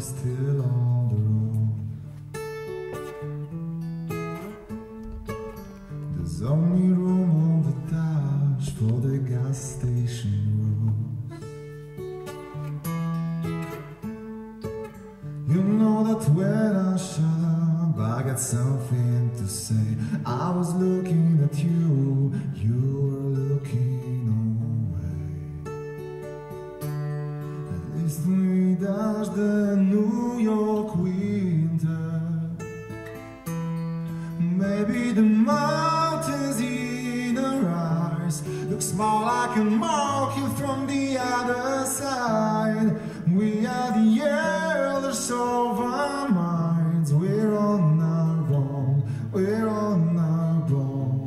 still on the road. There's only room on the dash for the gas station rose. You know that when I shut up I got something to say. I was looking at you, you were looking away. At least we dashed the New York winter. Maybe the mountains in our eyes look small, I can mark you from the other side. We are the elders of our minds. We're on our own, we're on our own.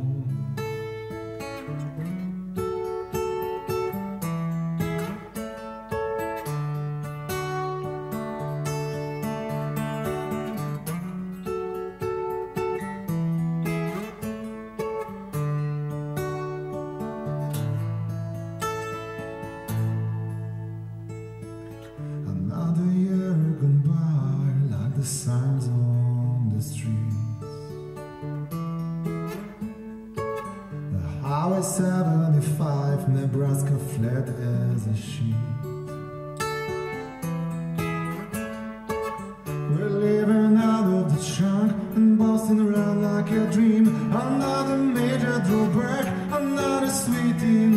Another year gone by, like the signs on the streets. The Highway 75, Nebraska flat as a sheet. We're living out of the trunk and bossing around like a dream. Another major drawback, another sweet in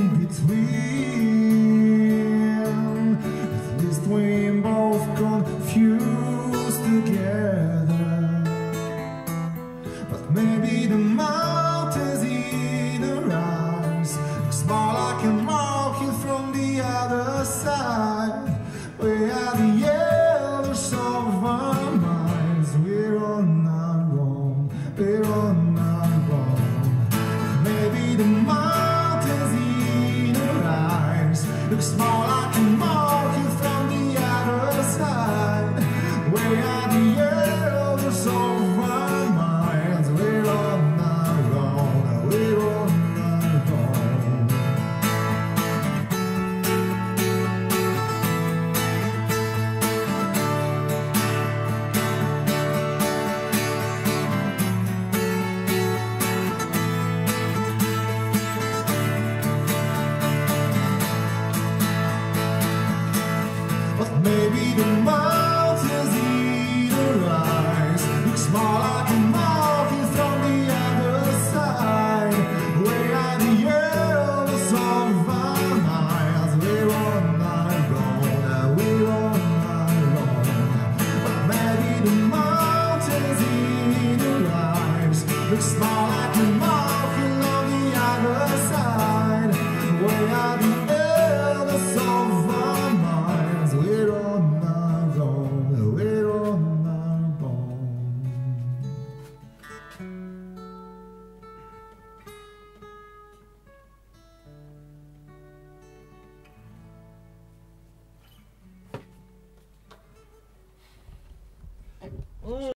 between. At least we both confused together. But maybe the mountains in our eyes look small, I can mark you from the other side. We are the elders of our minds. We're on our own, we're on our own. Maybe the mountains in our eyes look small, I can mark you from the other side. We are the elders of our minds. We're on our own, we're on our own. But maybe the mountains in our eyes look small, I can mark you from the other side. We are the elders of our minds. We're on our own, we're on our own. But maybe the mountains in our eyes look small, I can mark you on the other side. We are the elders of our minds. We're on our own, we're on our own.